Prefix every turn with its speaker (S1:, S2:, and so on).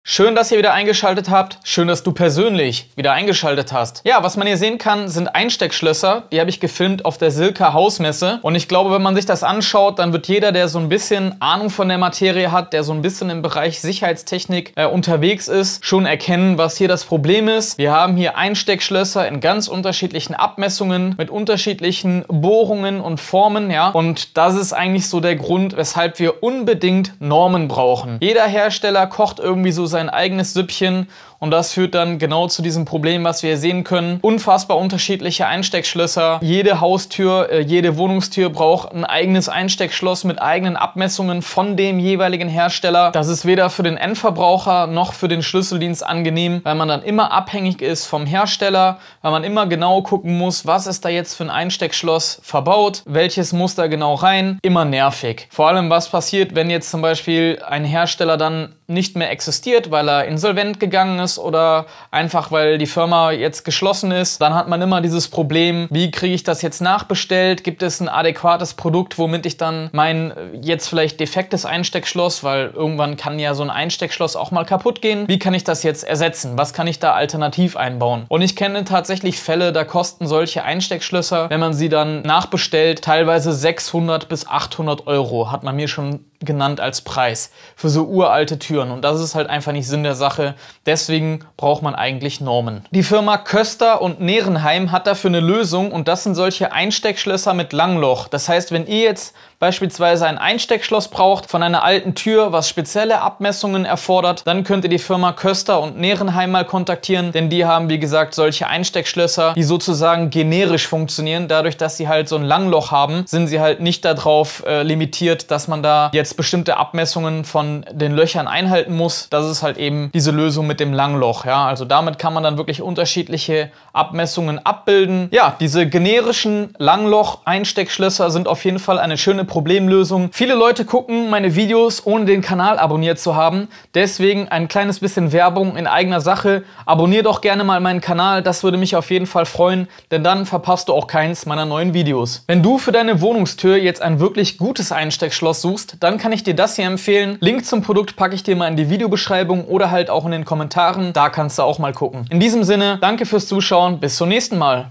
S1: Schön, dass ihr wieder eingeschaltet habt. Schön, dass du persönlich wieder eingeschaltet hast. Ja, was man hier sehen kann, sind Einsteckschlösser. Die habe ich gefilmt auf der Silka Hausmesse. Und ich glaube, wenn man sich das anschaut, dann wird jeder, der so ein bisschen Ahnung von der Materie hat, der so ein bisschen im Bereich Sicherheitstechnik unterwegs ist, schon erkennen, was hier das Problem ist. Wir haben hier Einsteckschlösser in ganz unterschiedlichen Abmessungen, mit unterschiedlichen Bohrungen und Formen, ja. Und das ist eigentlich so der Grund, weshalb wir unbedingt Normen brauchen. Jeder Hersteller kocht irgendwie so sein eigenes Süppchen und das führt dann genau zu diesem Problem, was wir hier sehen können. Unfassbar unterschiedliche Einsteckschlösser. Jede Haustür, jede Wohnungstür braucht ein eigenes Einsteckschloss mit eigenen Abmessungen von dem jeweiligen Hersteller. Das ist weder für den Endverbraucher noch für den Schlüsseldienst angenehm, weil man dann immer abhängig ist vom Hersteller, weil man immer genau gucken muss, was ist da jetzt für ein Einsteckschloss verbaut, welches muss da genau rein. Immer nervig. Vor allem, was passiert, wenn jetzt zum Beispiel ein Hersteller dann nicht mehr existiert, weil er insolvent gegangen ist oder einfach, weil die Firma jetzt geschlossen ist. Dann hat man immer dieses Problem, wie kriege ich das jetzt nachbestellt? Gibt es ein adäquates Produkt, womit ich dann mein jetzt vielleicht defektes Einsteckschloss, weil irgendwann kann ja so ein Einsteckschloss auch mal kaputt gehen. Wie kann ich das jetzt ersetzen? Was kann ich da alternativ einbauen? Und ich kenne tatsächlich Fälle, da kosten solche Einsteckschlösser, wenn man sie dann nachbestellt, teilweise 600 bis 800 Euro, hat man mir schon genannt als Preis für so uralte Türen. Und das ist halt einfach nicht Sinn der Sache. Deswegen braucht man eigentlich Normen. Die Firma Köster und Nerenheim hat dafür eine Lösung und das sind solche Einsteckschlösser mit Langloch. Das heißt, wenn ihr jetzt beispielsweise ein Einsteckschloss braucht von einer alten Tür, was spezielle Abmessungen erfordert, dann könnt ihr die Firma Köster und Nerenheim mal kontaktieren, denn die haben, wie gesagt, solche Einsteckschlösser, die sozusagen generisch funktionieren. Dadurch, dass sie halt so ein Langloch haben, sind sie halt nicht darauf limitiert, dass man da jetzt bestimmte Abmessungen von den Löchern einhalten muss. Das ist halt eben diese Lösung mit dem Langloch. Ja? Also damit kann man dann wirklich unterschiedliche Abmessungen abbilden. Ja, diese generischen Langloch-Einsteckschlösser sind auf jeden Fall eine schöne Problemlösung. Viele Leute gucken meine Videos, ohne den Kanal abonniert zu haben. Deswegen ein kleines bisschen Werbung in eigener Sache. Abonnier doch gerne mal meinen Kanal, das würde mich auf jeden Fall freuen, denn dann verpasst du auch keins meiner neuen Videos. Wenn du für deine Wohnungstür jetzt ein wirklich gutes Einsteckschloss suchst, dann kann ich dir das hier empfehlen. Link zum Produkt packe ich dir mal in die Videobeschreibung oder halt auch in den Kommentaren. Da kannst du auch mal gucken. In diesem Sinne, danke fürs Zuschauen. Bis zum nächsten Mal.